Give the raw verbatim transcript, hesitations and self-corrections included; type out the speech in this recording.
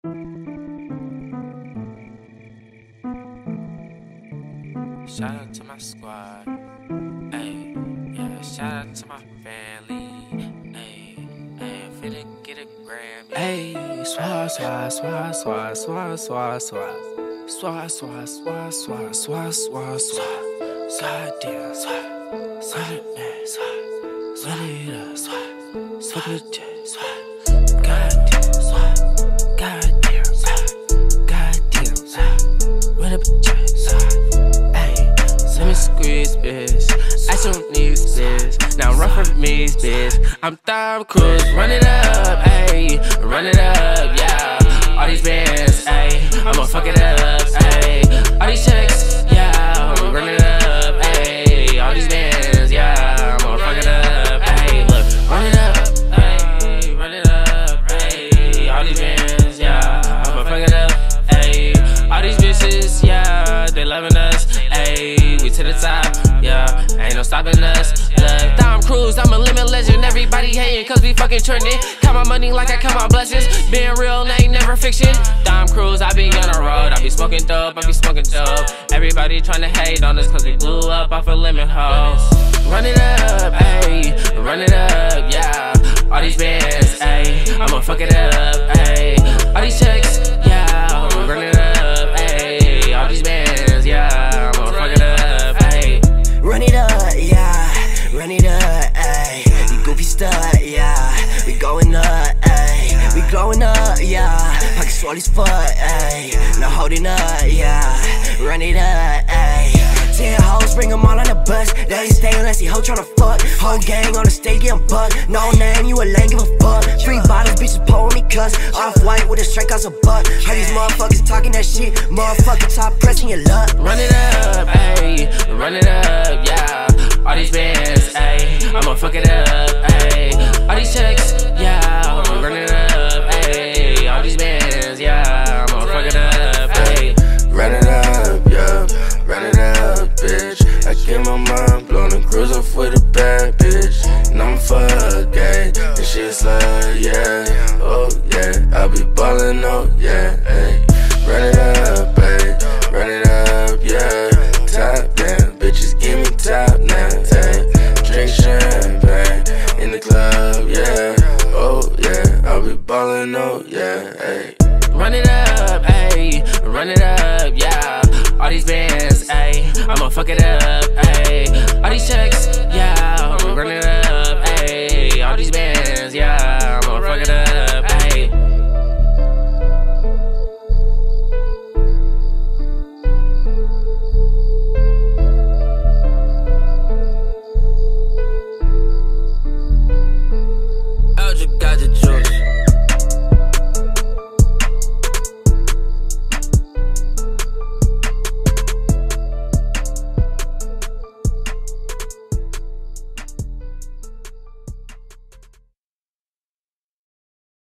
Shout out to my squad, ayy, yeah, shout out to my family, ayy, ayy, finna get a Grammy, ayy, swat, swat, swat, swat, swat, swat, swat, swat, swat, swat, swat, swat, swat, swat, swat, damn, swat, swat it, man, swat, swat it up, swat, swat it, swat, goddamn, swat, goddamn, swat, goddamn, swat, run up a check, swat. Let me squeeze, bitch. I don't need this. Now run for me, bitch. I'm Tom Cruise. Run it up, ayy. Run it up, yeah. All these bands, ayy. I'ma fuck it up, ayy. All these checks, yeah. I'ma run it up, ayy. All these bands, yeah. I'ma fuck it up, ayy. Look, run it up, ayy. Run it up, ayy. All these bands, yeah. I'ma fuck it up, ayy. All these bitches, yeah. They loving us, ayy. To the top, yeah, ain't no stopping us. Look, Tom Cruise, I'm a limit legend. Everybody hating cause we fucking trending. Count my money like I count my blessings. Being real ain't never fiction. Tom Cruise, I be on the road. I be smoking dope, I be smoking dope. Everybody tryna hate on us cause we blew up off a limit hoes. Run it up, ayy, run it up, yeah. All these bands, ayy, I'ma fuck it up, ayy. All these checks, yeah, I'ma run it up, ayy. All these bands, yeah, I'ma fuck it up. Run it up, yeah, run it up, ayy. You goofy stud, yeah. We going up, ayy. We glowing up, yeah. Pocket swole as fuck, ayy. No holding up, yeah. Run it up, ayy. Ten hoes, bring them all on the bus. They ain't stay unless he hoe tryna fuck. Whole gang on the stage getting bucked. No name, you a lame, give a fuck. Three bottles, bitches pulling me cuss. Off-white with a straight cost a buck. Heard these motherfuckers talking that shit. Motherfucker top pressing your luck. Run it up, ayy. Run it up, yeah. All these bands, ayy. I'ma fuck it up, ayy. All these checks, yeah. I'ma run it up, ayy. All these bands, yeah. I'ma fuck it up, ayy. Run it up, yeah. Run it up, bitch. I get my mind blown and cruise off with a bad bitch. And I'm fuck gay. And she's like, yeah. Oh, yeah. I be ballin', oh, yeah. Ay. Run it up, ayy. Run it up, yeah. Top down, bitches give me top now. Ay. Drink champagne in the club, yeah. Oh, yeah. I be ballin', oh, yeah. Ay. Run it up, ayy. Run it up, yeah. All these bands, ayy. I'ma fuck it up, ayy. All these checks, yeah. I'ma run it up, ayy. All these bands.